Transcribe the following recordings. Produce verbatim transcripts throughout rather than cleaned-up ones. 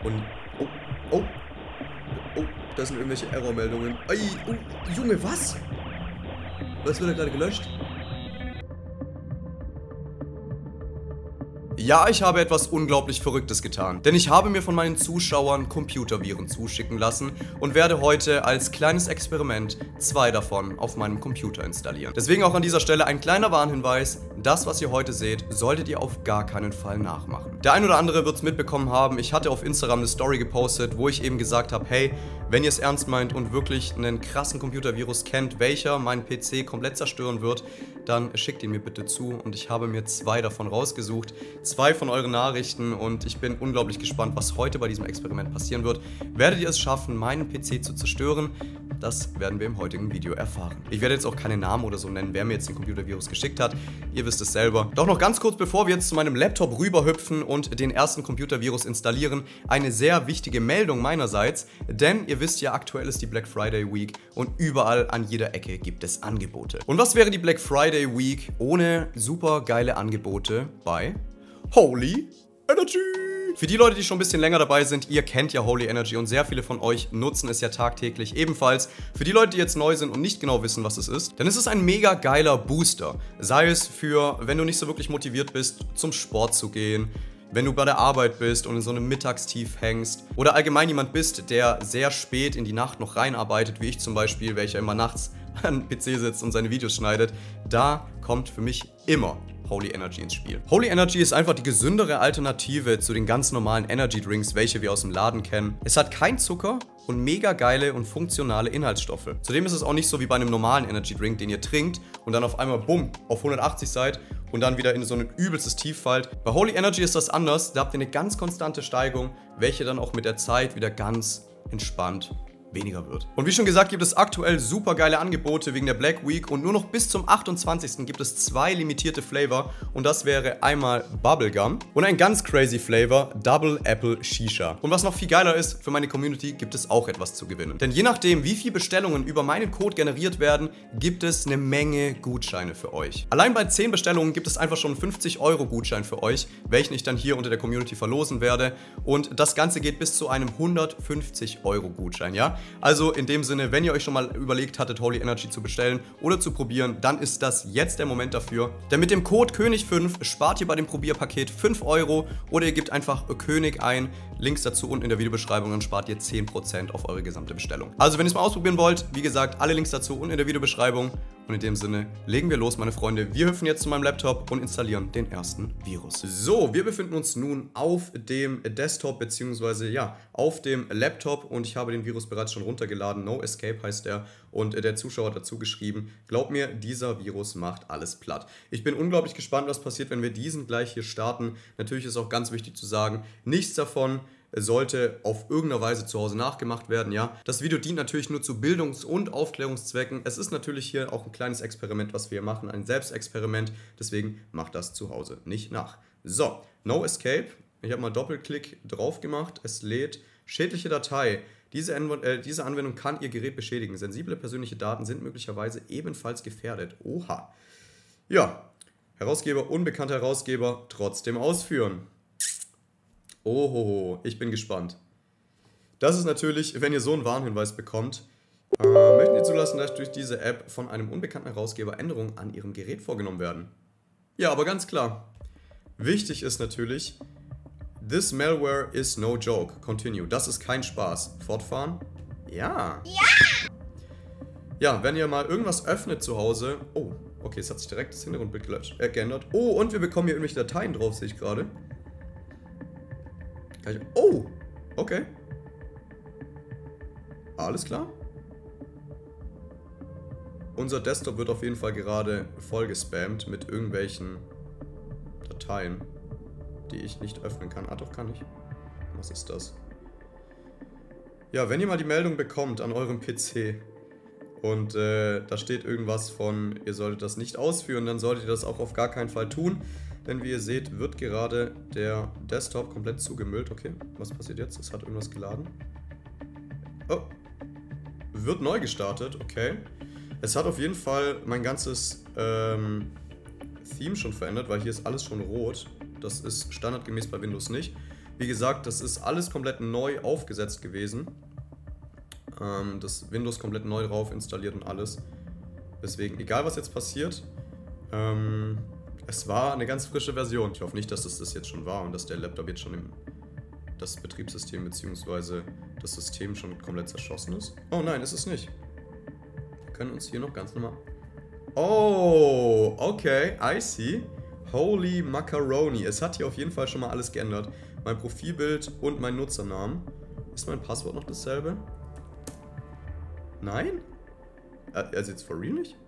Und, oh, oh, oh, da sind irgendwelche Errormeldungen. Ei, oh, Junge, was? Was wird da gerade gelöscht? Ja, ich habe etwas unglaublich Verrücktes getan, denn ich habe mir von meinen Zuschauern Computerviren zuschicken lassen und werde heute als kleines Experiment zwei davon auf meinem Computer installieren. Deswegen auch an dieser Stelle ein kleiner Warnhinweis: Das, was ihr heute seht, solltet ihr auf gar keinen Fall nachmachen. Der ein oder andere wird es mitbekommen haben, ich hatte auf Instagram eine Story gepostet, wo ich eben gesagt habe, hey, wenn ihr es ernst meint und wirklich einen krassen Computervirus kennt, welcher meinen P C komplett zerstören wird, dann schickt ihn mir bitte zu, und ich habe mir zwei davon rausgesucht. Zwei von euren Nachrichten, und ich bin unglaublich gespannt, was heute bei diesem Experiment passieren wird. Werdet ihr es schaffen, meinen P C zu zerstören? Das werden wir im heutigen Video erfahren. Ich werde jetzt auch keine Namen oder so nennen, wer mir jetzt den Computervirus geschickt hat. Ihr wisst es selber. Doch noch ganz kurz, bevor wir jetzt zu meinem Laptop rüberhüpfen und den ersten Computervirus installieren, eine sehr wichtige Meldung meinerseits. Denn ihr wisst ja, aktuell ist die Black Friday Week und überall an jeder Ecke gibt es Angebote. Und was wäre die Black Friday Week ohne super geile Angebote bei Holy Energy? Für die Leute, die schon ein bisschen länger dabei sind, ihr kennt ja Holy Energy und sehr viele von euch nutzen es ja tagtäglich ebenfalls. Für die Leute, die jetzt neu sind und nicht genau wissen, was es ist, dann ist es ein mega geiler Booster. Sei es für, wenn du nicht so wirklich motiviert bist, zum Sport zu gehen, wenn du bei der Arbeit bist und in so einem Mittagstief hängst, oder allgemein jemand bist, der sehr spät in die Nacht noch reinarbeitet, wie ich zum Beispiel, welcher immer nachts an dem P C sitzt und seine Videos schneidet. Da kommt für mich immer Holy Energy ins Spiel. Holy Energy ist einfach die gesündere Alternative zu den ganz normalen Energy Drinks, welche wir aus dem Laden kennen. Es hat kein Zucker und mega geile und funktionale Inhaltsstoffe. Zudem ist es auch nicht so wie bei einem normalen Energy Drink, den ihr trinkt und dann auf einmal bumm auf hundertachtzig seid und dann wieder in so ein übelstes Tief fallt. Bei Holy Energy ist das anders. Da habt ihr eine ganz konstante Steigung, welche dann auch mit der Zeit wieder ganz entspannt weniger wird. Und wie schon gesagt, gibt es aktuell super geile Angebote wegen der Black Week, und nur noch bis zum achtundzwanzigsten gibt es zwei limitierte Flavor, und das wäre einmal Bubblegum und ein ganz crazy Flavor, Double Apple Shisha. Und was noch viel geiler ist, für meine Community gibt es auch etwas zu gewinnen. Denn je nachdem, wie viele Bestellungen über meinen Code generiert werden, gibt es eine Menge Gutscheine für euch. Allein bei zehn Bestellungen gibt es einfach schon einen fünfzig Euro Gutschein für euch, welchen ich dann hier unter der Community verlosen werde, und das Ganze geht bis zu einem hundertfünfzig Euro Gutschein, ja? Also in dem Sinne, wenn ihr euch schon mal überlegt hattet, Holy Energy zu bestellen oder zu probieren, dann ist das jetzt der Moment dafür. Denn mit dem Code König fünf spart ihr bei dem Probierpaket fünf Euro, oder ihr gebt einfach König ein. Links dazu unten in der Videobeschreibung, dann spart ihr zehn Prozent auf eure gesamte Bestellung. Also wenn ihr es mal ausprobieren wollt, wie gesagt, alle Links dazu unten in der Videobeschreibung. Und in dem Sinne, legen wir los, meine Freunde. Wir hüpfen jetzt zu meinem Laptop und installieren den ersten Virus. So, wir befinden uns nun auf dem Desktop, beziehungsweise ja, auf dem Laptop, und ich habe den Virus bereits schon runtergeladen. No Escape heißt der, und der Zuschauer hat dazu geschrieben, glaub mir, dieser Virus macht alles platt. Ich bin unglaublich gespannt, was passiert, wenn wir diesen gleich hier starten. Natürlich ist auch ganz wichtig zu sagen, nichts davon sollte auf irgendeine Weise zu Hause nachgemacht werden, ja. Das Video dient natürlich nur zu Bildungs- und Aufklärungszwecken. Es ist natürlich hier auch ein kleines Experiment, was wir machen, ein Selbstexperiment. Deswegen macht das zu Hause nicht nach. So, No Escape. Ich habe mal Doppelklick drauf gemacht. Es lädt. Schädliche Datei. Diese, Anw äh, diese Anwendung kann Ihr Gerät beschädigen. Sensible persönliche Daten sind möglicherweise ebenfalls gefährdet. Oha. Ja, Herausgeber, unbekannter Herausgeber, trotzdem ausführen. Ohoho, ich bin gespannt. Das ist natürlich, wenn ihr so einen Warnhinweis bekommt, äh, möchten Sie zulassen, dass durch diese App von einem unbekannten Herausgeber Änderungen an Ihrem Gerät vorgenommen werden? Ja, aber ganz klar. Wichtig ist natürlich, this malware is no joke. Continue. Das ist kein Spaß. Fortfahren? Ja. Ja! Ja, wenn ihr mal irgendwas öffnet zu Hause. Oh, okay, es hat sich direkt das Hintergrundbild gelöscht, äh, geändert. Oh, und wir bekommen hier irgendwelche Dateien drauf, sehe ich gerade. Oh, okay. Alles klar. Unser Desktop wird auf jeden Fall gerade voll gespammt mit irgendwelchen Dateien, die ich nicht öffnen kann. Ah, doch, kann ich. Was ist das? Ja, wenn ihr mal die Meldung bekommt an eurem P C und äh, da steht irgendwas von, ihr solltet das nicht ausführen, dann solltet ihr das auch auf gar keinen Fall tun. Denn wie ihr seht, wird gerade der Desktop komplett zugemüllt. Okay, was passiert jetzt? Es hat irgendwas geladen. Oh. Wird neu gestartet, okay. Es hat auf jeden Fall mein ganzes ähm, Theme schon verändert, weil hier ist alles schon rot. Das ist standardgemäß bei Windows nicht. Wie gesagt, das ist alles komplett neu aufgesetzt gewesen. Ähm, das Windows komplett neu drauf installiert und alles. Deswegen, egal was jetzt passiert, ähm, es war eine ganz frische Version. Ich hoffe nicht, dass es das jetzt schon war und dass der Laptop jetzt schon im das Betriebssystem bzw. das System schon komplett zerschossen ist. Oh nein, ist es nicht. Wir können uns hier noch ganz normal... Oh, okay, I see. Holy Macaroni. Es hat hier auf jeden Fall schon mal alles geändert. Mein Profilbild und mein Nutzernamen. Ist mein Passwort noch dasselbe? Nein? Also jetzt for real nicht?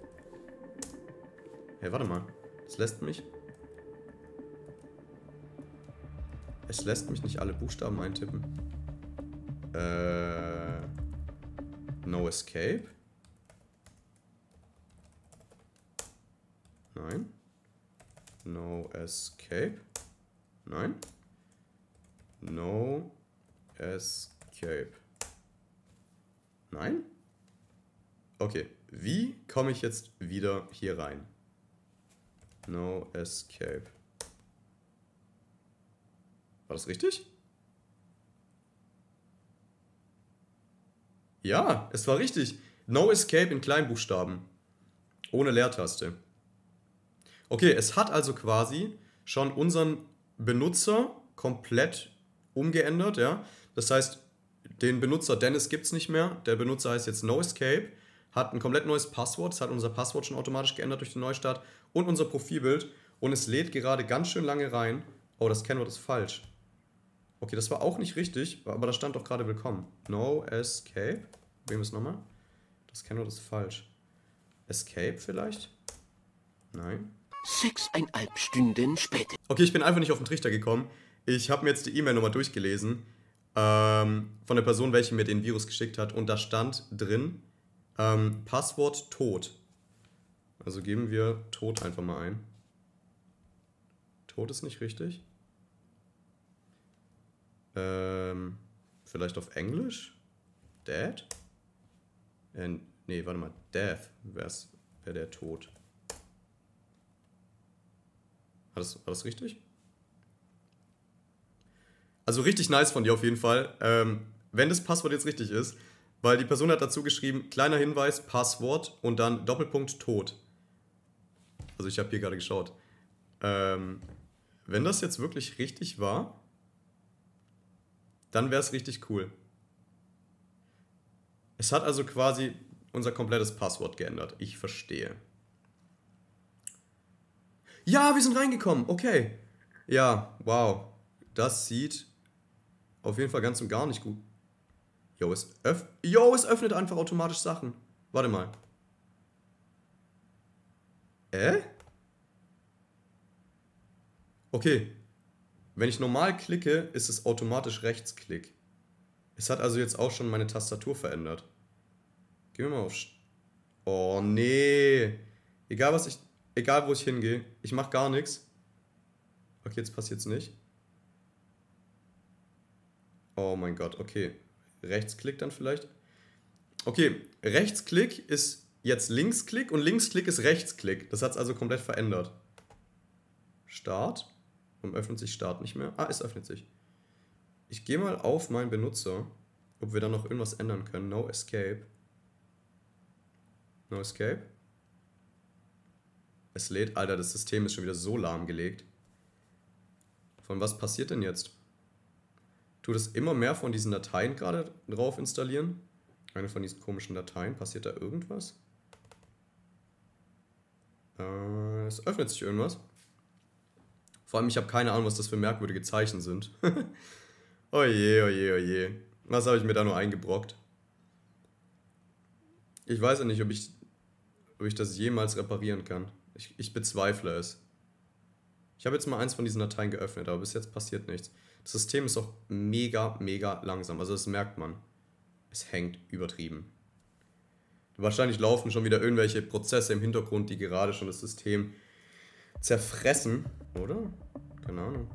Hey, warte mal. Das lässt mich... Es lässt mich nicht alle Buchstaben eintippen. Äh... No Escape? Nein. No Escape? Nein. No Escape. Nein? Okay, wie komme ich jetzt wieder hier rein? No Escape. War das richtig? Ja, es war richtig. No Escape in Kleinbuchstaben. Ohne Leertaste. Okay, es hat also quasi schon unseren Benutzer komplett umgeändert, ja. Das heißt, den Benutzer Dennis gibt es nicht mehr. Der Benutzer heißt jetzt No Escape. Hat ein komplett neues Passwort. Es hat unser Passwort schon automatisch geändert durch den Neustart. Und unser Profilbild. Und es lädt gerade ganz schön lange rein. Oh, das Kennwort ist falsch. Okay, das war auch nicht richtig, aber da stand doch gerade willkommen. No Escape. Probieren wir es nochmal. Das Kennwort ist falsch. Escape vielleicht? Nein. Sechseinhalb Stunden später. Okay, ich bin einfach nicht auf den Trichter gekommen. Ich habe mir jetzt die E-Mail nochmal durchgelesen. Ähm, von der Person, welche mir den Virus geschickt hat. Und da stand drin, ähm, Passwort tot. Also geben wir tot einfach mal ein. Tot ist nicht richtig. Ähm, vielleicht auf Englisch? Dead? Äh, nee, warte mal. Death wäre wär der Tod. War das, war das richtig? Also richtig nice von dir auf jeden Fall. Ähm, wenn das Passwort jetzt richtig ist, weil die Person hat dazu geschrieben, kleiner Hinweis, Passwort und dann Doppelpunkt Tod. Also ich habe hier gerade geschaut. Ähm, wenn das jetzt wirklich richtig war, dann wäre es richtig cool. Es hat also quasi unser komplettes Passwort geändert. Ich verstehe. Ja, wir sind reingekommen. Okay. Ja, wow. Das sieht auf jeden Fall ganz und gar nicht gut. Jo, es, öff jo, es öffnet einfach automatisch Sachen. Warte mal. Äh? Okay. Wenn ich normal klicke, ist es automatisch Rechtsklick. Es hat also jetzt auch schon meine Tastatur verändert. Gehen wir mal auf... Oh, nee. Egal, was ich... Egal, wo ich hingehe. Ich mache gar nichts. Okay, jetzt passiert's nicht. Oh mein Gott, okay. Rechtsklick dann vielleicht. Okay, Rechtsklick ist jetzt Linksklick und Linksklick ist Rechtsklick. Das hat es also komplett verändert. Start. Warum öffnet sich Start nicht mehr? Ah, es öffnet sich. Ich gehe mal auf meinen Benutzer, ob wir da noch irgendwas ändern können. No Escape. No Escape. Es lädt. Alter, das System ist schon wieder so lahmgelegt. Von was passiert denn jetzt? Tut es immer mehr von diesen Dateien gerade drauf installieren? Eine von diesen komischen Dateien. Passiert da irgendwas? Äh, es öffnet sich irgendwas. Vor allem, ich habe keine Ahnung, was das für merkwürdige Zeichen sind. Oje, oje, oje. Was habe ich mir da nur eingebrockt? Ich weiß ja nicht, ob ich, ob ich das jemals reparieren kann. Ich, ich bezweifle es. Ich habe jetzt mal eins von diesen Dateien geöffnet, aber bis jetzt passiert nichts. Das System ist auch mega, mega langsam. Also das merkt man. Es hängt übertrieben. Wahrscheinlich laufen schon wieder irgendwelche Prozesse im Hintergrund, die gerade schon das System zerfressen, oder? Keine Ahnung.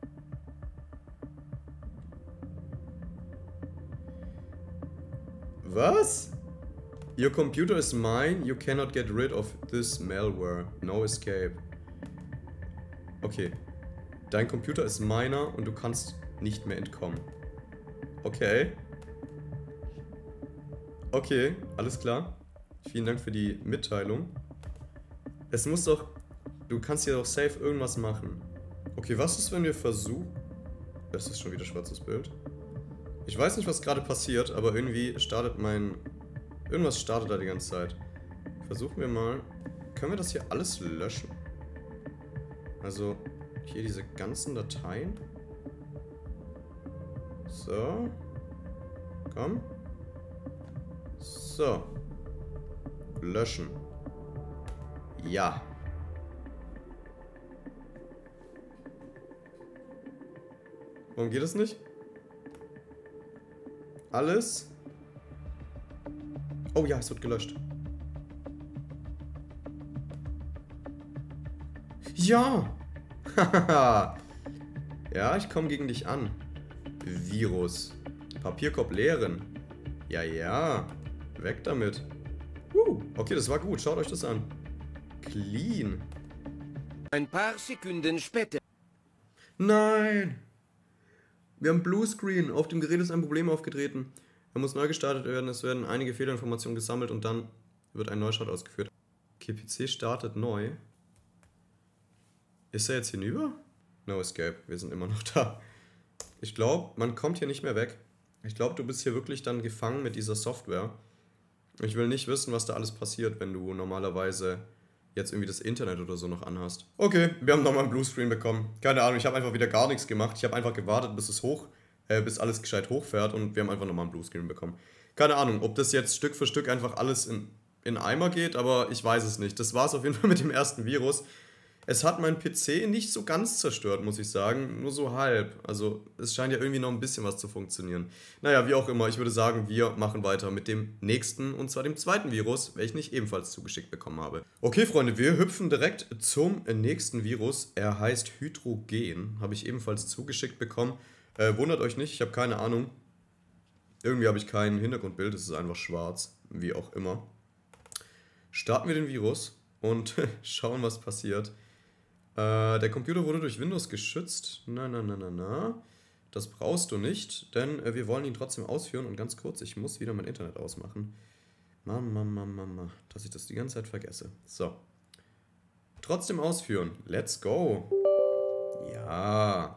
Was? Your computer is mine, you cannot get rid of this malware. No escape. Okay. Dein Computer ist meiner und du kannst nicht mehr entkommen. Okay. Okay, alles klar. Vielen Dank für die Mitteilung. Es muss doch... Du kannst hier doch safe irgendwas machen. Okay, was ist, wenn wir versuchen... Das ist schon wieder schwarzes Bild. Ich weiß nicht, was gerade passiert, aber irgendwie startet mein... Irgendwas startet da die ganze Zeit. Versuchen wir mal... Können wir das hier alles löschen? Also, hier diese ganzen Dateien. So. Komm. So. Löschen. Ja. Warum geht das nicht? Alles? Oh ja, es wird gelöscht. Ja! Hahaha. Ja, ich komme gegen dich an. Virus. Papierkorb leeren. Ja, ja. Weg damit. Uh, okay, das war gut. Schaut euch das an. Clean. Ein paar Sekunden später. Nein! Wir haben Bluescreen. Auf dem Gerät ist ein Problem aufgetreten. Er muss neu gestartet werden. Es werden einige Fehlerinformationen gesammelt und dann wird ein Neustart ausgeführt. Okay, P C startet neu. Ist er jetzt hinüber? No escape. Wir sind immer noch da. Ich glaube, man kommt hier nicht mehr weg. Ich glaube, du bist hier wirklich dann gefangen mit dieser Software. Ich will nicht wissen, was da alles passiert, wenn du normalerweise jetzt irgendwie das Internet oder so noch anhast. Okay, wir haben nochmal einen Bluescreen bekommen. Keine Ahnung, ich habe einfach wieder gar nichts gemacht. Ich habe einfach gewartet, bis es hoch, äh, bis alles gescheit hochfährt und wir haben einfach nochmal einen Bluescreen bekommen. Keine Ahnung, ob das jetzt Stück für Stück einfach alles in, in Eimer geht, aber ich weiß es nicht. Das war es auf jeden Fall mit dem ersten Virus. Es hat meinen P C nicht so ganz zerstört, muss ich sagen. Nur so halb. Also es scheint ja irgendwie noch ein bisschen was zu funktionieren. Naja, wie auch immer. Ich würde sagen, wir machen weiter mit dem nächsten, und zwar dem zweiten Virus, welchen ich ebenfalls zugeschickt bekommen habe. Okay, Freunde, wir hüpfen direkt zum nächsten Virus. Er heißt Hydrogen. Habe ich ebenfalls zugeschickt bekommen. Äh, wundert euch nicht, ich habe keine Ahnung. Irgendwie habe ich kein Hintergrundbild. Es ist einfach schwarz. Wie auch immer. Starten wir den Virus und schauen, was passiert. Äh, der Computer wurde durch Windows geschützt. Na, na, na, na, na. Das brauchst du nicht, denn äh, wir wollen ihn trotzdem ausführen. Und ganz kurz, ich muss wieder mein Internet ausmachen. Mama, Mama, Mama, dass ich das die ganze Zeit vergesse. So. Trotzdem ausführen. Let's go. Ja.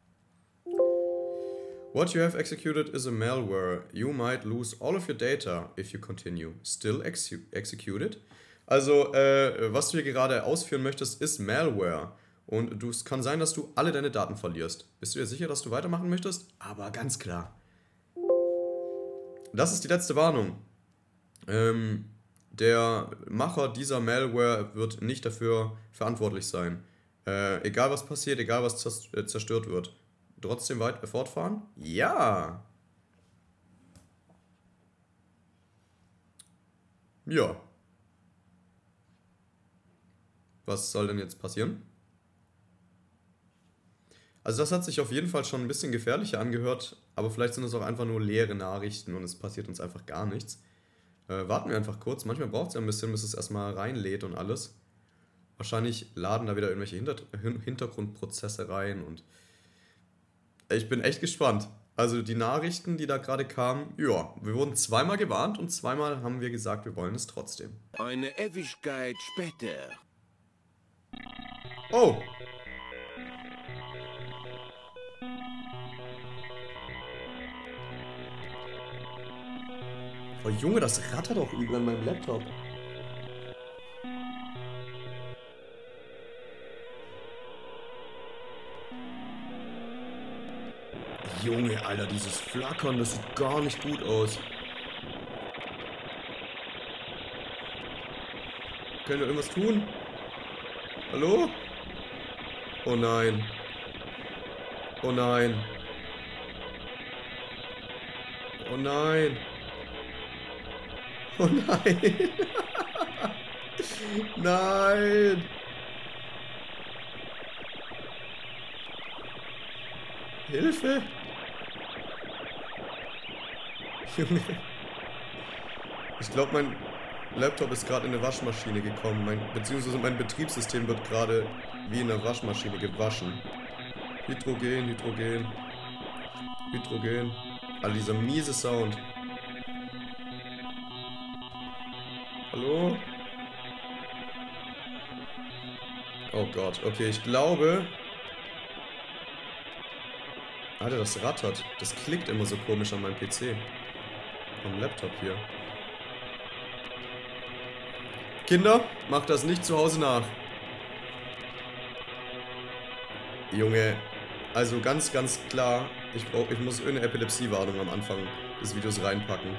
What you have executed is a malware. You might lose all of your data if you continue. Still exe executed? Also, äh, was du hier gerade ausführen möchtest, ist Malware. Und du, es kann sein, dass du alle deine Daten verlierst. Bist du dir sicher, dass du weitermachen möchtest? Aber ganz klar. Das ist die letzte Warnung. Ähm, der Macher dieser Malware wird nicht dafür verantwortlich sein. Äh, egal was passiert, egal was zerstört wird. Trotzdem weit fortfahren? Ja! Ja. Was soll denn jetzt passieren? Also das hat sich auf jeden Fall schon ein bisschen gefährlicher angehört, aber vielleicht sind es auch einfach nur leere Nachrichten und es passiert uns einfach gar nichts. Äh, warten wir einfach kurz. Manchmal braucht es ja ein bisschen, bis es erstmal reinlädt und alles. Wahrscheinlich laden da wieder irgendwelche Hinter Hintergrundprozesse rein und ich bin echt gespannt. Also die Nachrichten, die da gerade kamen, ja, wir wurden zweimal gewarnt und zweimal haben wir gesagt, wir wollen es trotzdem. Eine Ewigkeit später. Oh! Oh Junge, das rattert doch übel an meinem Laptop. Junge, Alter, dieses Flackern, das sieht gar nicht gut aus. Können wir irgendwas tun? Hallo? Oh nein. Oh nein. Oh nein. Oh nein. Nein. Hilfe. Junge. Ich glaube, mein Laptop ist gerade in eine Waschmaschine gekommen. Mein, beziehungsweise mein Betriebssystem wird gerade wie in einer Waschmaschine gewaschen. Hydrogen, Hydrogen. Hydrogen. Alter, dieser miese Sound. Hallo? Oh Gott, okay, ich glaube... Alter, das rattert. Das klickt immer so komisch an meinem P C. Am Laptop hier. Kinder, macht das nicht zu Hause nach. Junge, also ganz, ganz klar, ich, brauch, ich muss irgendeine Epilepsie-Warnung am Anfang des Videos reinpacken.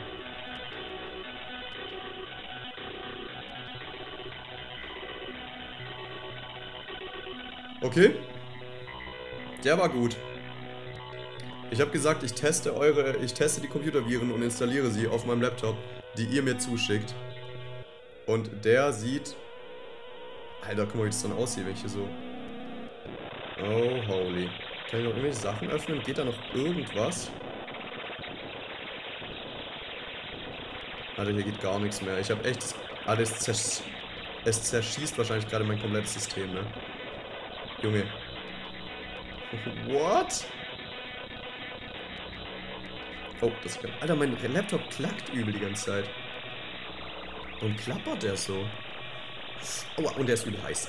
Okay. Der war gut. Ich habe gesagt, ich teste eure, ich teste die Computerviren und installiere sie auf meinem Laptop, die ihr mir zuschickt. Und der sieht... Alter, guck mal, wie das dann aussieht, wenn ich hier so... Oh, holy. Kann ich noch irgendwelche Sachen öffnen? Geht da noch irgendwas? Alter, hier geht gar nichts mehr. Ich habe echt... Alter, es, zersch es zerschießt wahrscheinlich gerade mein komplettes System, ne? Junge. What? Oh, das kann... Alter, mein Laptop klackt übel die ganze Zeit. Und klappert der so. Aua, und der ist übel heiß.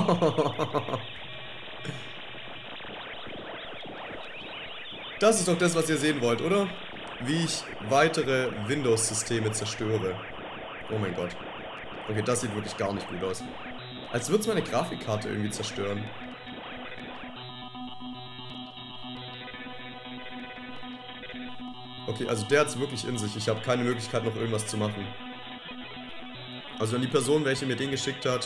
Das ist doch das, was ihr sehen wollt, oder? Wie ich weitere Windows-Systeme zerstöre. Oh mein Gott. Okay, das sieht wirklich gar nicht gut aus. Als würde es meine Grafikkarte irgendwie zerstören. Okay, also der hat es wirklich in sich. Ich habe keine Möglichkeit, noch irgendwas zu machen. Also wenn die Person, welche mir den geschickt hat...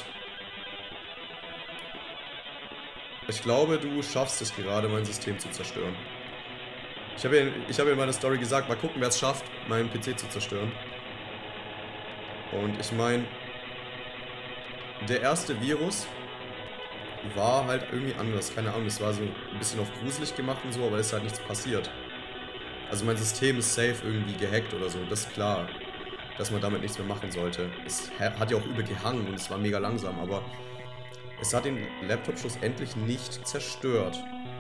Ich glaube, du schaffst es gerade, mein System zu zerstören. Ich habe ja, ich habe ja in meiner Story gesagt, mal gucken, wer es schafft, meinen P C zu zerstören. Und ich meine... Der erste Virus war halt irgendwie anders. Keine Ahnung, es war so ein bisschen auf gruselig gemacht und so, aber es ist halt nichts passiert. Also mein System ist safe irgendwie gehackt oder so, das ist klar. Dass man damit nichts mehr machen sollte. Es hat ja auch übel gehangen und es war mega langsam, aber es hat den Laptop schlussendlich nicht zerstört.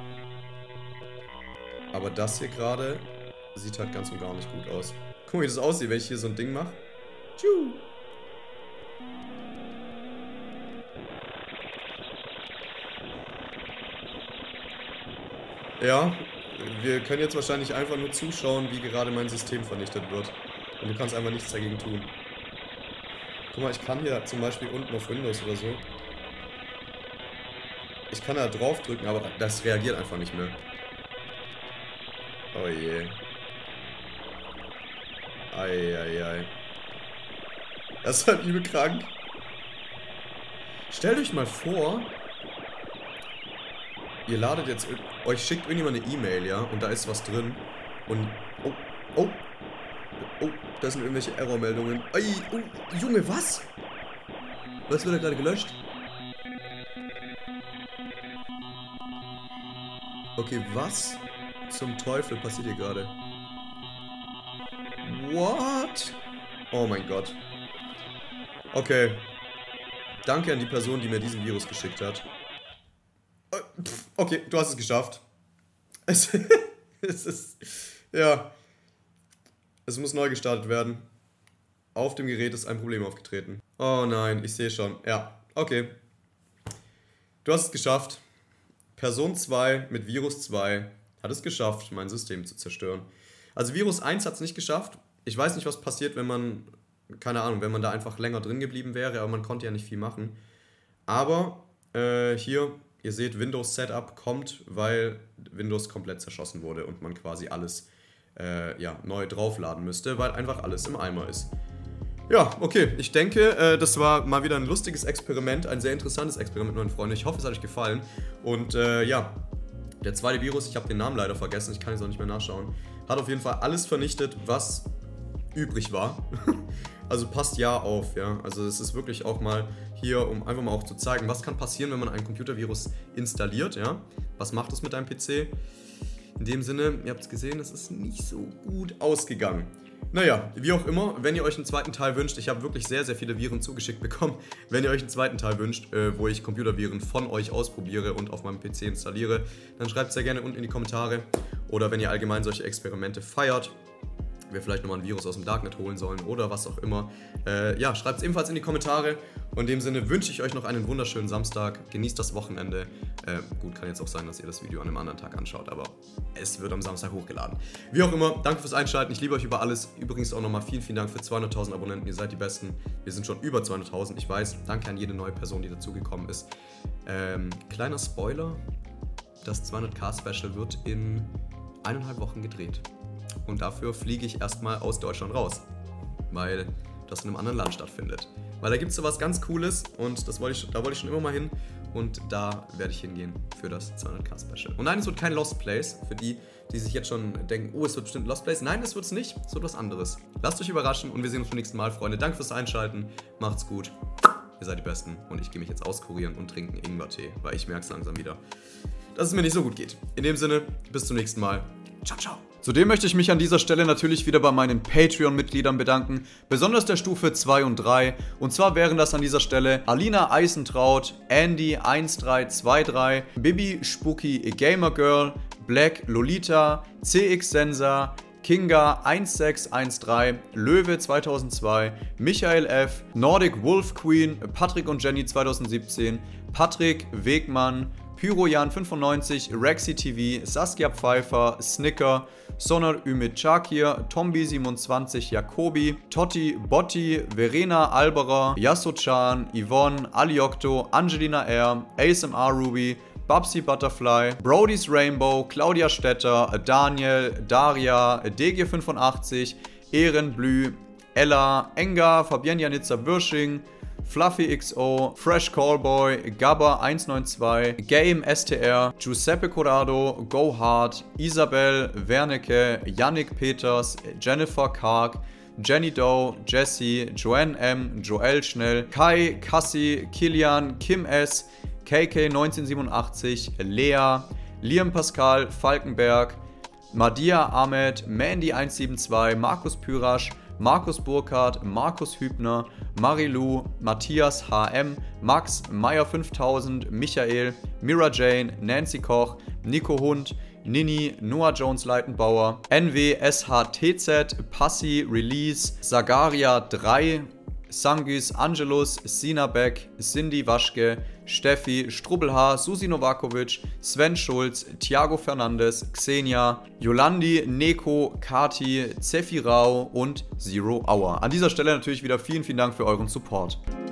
Aber das hier gerade sieht halt ganz und gar nicht gut aus. Guck mal, wie das aussieht, wenn ich hier so ein Ding mache. Tschu. Ja, wir können jetzt wahrscheinlich einfach nur zuschauen, wie gerade mein System vernichtet wird. Und du kannst einfach nichts dagegen tun. Guck mal, ich kann hier zum Beispiel unten auf Windows oder so. Ich kann da drauf drücken, aber das reagiert einfach nicht mehr. Oh je. Eieiei. Das ist halt übel krank. Stellt euch mal vor, ihr ladet jetzt, euch schickt irgendjemand eine E-Mail, ja, und da ist was drin. Und, oh, oh. Oh, da sind irgendwelche Error-Meldungen. Ei, oh, Junge, was? Was wird da gerade gelöscht? Okay, was zum Teufel passiert hier gerade? What? Oh mein Gott. Okay. Danke an die Person, die mir diesen Virus geschickt hat. Okay, du hast es geschafft. Es, es ist... Ja... Es muss neu gestartet werden. Auf dem Gerät ist ein Problem aufgetreten. Oh nein, ich sehe schon. Ja, okay. Du hast es geschafft. Person zwei mit Virus zwei hat es geschafft, mein System zu zerstören. Also Virus eins hat es nicht geschafft. Ich weiß nicht, was passiert, wenn man, keine Ahnung, wenn man da einfach länger drin geblieben wäre, aber man konnte ja nicht viel machen. Aber äh, hier, ihr seht, Windows Setup kommt, weil Windows komplett zerschossen wurde und man quasi alles Äh, ja, neu draufladen müsste, weil einfach alles im Eimer ist. Ja, okay, ich denke, äh, das war mal wieder ein lustiges Experiment, ein sehr interessantes Experiment, meine Freunde. Ich hoffe, es hat euch gefallen. Und äh, ja, der zweite Virus, ich habe den Namen leider vergessen, ich kann jetzt auch nicht mehr nachschauen, hat auf jeden Fall alles vernichtet, was übrig war. Also passt ja auf, ja. Also es ist wirklich auch mal hier, um einfach mal auch zu zeigen, was kann passieren, wenn man einen Computervirus installiert, ja. Was macht es mit deinem P C? In dem Sinne, ihr habt es gesehen, es ist nicht so gut ausgegangen. Naja, wie auch immer, wenn ihr euch einen zweiten Teil wünscht, ich habe wirklich sehr, sehr viele Viren zugeschickt bekommen. Wenn ihr euch einen zweiten Teil wünscht, äh, wo ich Computerviren von euch ausprobiere und auf meinem P C installiere, dann schreibt es sehr gerne unten in die Kommentare. oder wenn ihr allgemein solche Experimente feiert, wir vielleicht nochmal ein Virus aus dem Darknet holen sollen oder was auch immer. Äh, ja, schreibt es ebenfalls in die Kommentare. Und in dem Sinne wünsche ich euch noch einen wunderschönen Samstag. Genießt das Wochenende. Äh, gut, kann jetzt auch sein, dass ihr das Video an einem anderen Tag anschaut, aber es wird am Samstag hochgeladen. Wie auch immer, danke fürs Einschalten. Ich liebe euch über alles. Übrigens auch nochmal vielen, vielen Dank für zweihunderttausend Abonnenten. Ihr seid die Besten. Wir sind schon über zweihunderttausend. Ich weiß, danke an jede neue Person, die dazugekommen ist. Ähm, kleiner Spoiler. Das zweihundert K Special wird in eineinhalb Wochen gedreht. Und dafür fliege ich erstmal aus Deutschland raus, weil das in einem anderen Land stattfindet. Weil da gibt es so was ganz Cooles und das wollte ich, da wollte ich schon immer mal hin und da werde ich hingehen für das zweihundert K Special. Und nein, es wird kein Lost Place, für die, die sich jetzt schon denken, oh, es wird bestimmt Lost Place. Nein, das wird es nicht, es wird was anderes. Lasst euch überraschen und wir sehen uns beim nächsten Mal, Freunde. Danke fürs Einschalten, macht's gut, ihr seid die Besten und ich gehe mich jetzt auskurieren und trinken Ingwertee, weil ich merke es langsam wieder, dass es mir nicht so gut geht. In dem Sinne, bis zum nächsten Mal. Ciao, ciao. Zudem möchte ich mich an dieser Stelle natürlich wieder bei meinen Patreon-Mitgliedern bedanken, besonders der Stufe zwei und drei. Und zwar wären das an dieser Stelle Alina Eisentraut, Andy eins drei zwei drei, Bibi Spooky Gamer Girl, Black Lolita, C X Sensor, Kinga eins sechs eins drei, Löwe zweitausendzwei, Michael F., Nordic Wolf Queen, Patrick und Jenny zweitausendsiebzehn, Patrick Wegmann, Pyrojan fünfundneunzig, Rexy T V, Saskia Pfeiffer, Snicker, Sonar Ümit Chakir, Tombi siebenundzwanzig, Jacobi, Totti Botti, Verena Alberer, Yasso-chan, Yvonne, Aliokto, Angelina R, A S M R Ruby, Babsi Butterfly, Brody's Rainbow, Claudia Stetter, Daniel, Daria, D G fünfundachtzig, Ehrenblü, Ella, Enga, Fabienne Janitza Bürsching, Fluffy X O, Fresh Callboy, Gabba eins neun zwei, Game S T R, Giuseppe Corrado, Go Hard, Isabel, Wernicke, Yannick Peters, Jennifer Karg, Jenny Doe, Jessie, Joanne M, Joel Schnell, Kai, Cassie, Kilian, Kim S, K K neunzehnhundertsiebenundachtzig, Lea, Liam Pascal, Falkenberg, Madia Ahmed, Mandy eins sieben zwei, Markus Pyrasch, Markus Burkhardt, Markus Hübner, Marilou, Matthias H M, Max, Meyer fünftausend, Michael, Mira Jane, Nancy Koch, Nico Hund, Nini, Noah Jones Leitenbauer, N W S H T Z, Passi, Release, Sagaria drei, Sangis, Angelus, Sina Beck, Cindy Waschke, Steffi, Strubbelhaar, Susi Novakovic, Sven Schulz, Thiago Fernandes, Xenia, Yolandi, Neko, Kati, Zeffi Rau und Zero Hour. An dieser Stelle natürlich wieder vielen, vielen Dank für euren Support.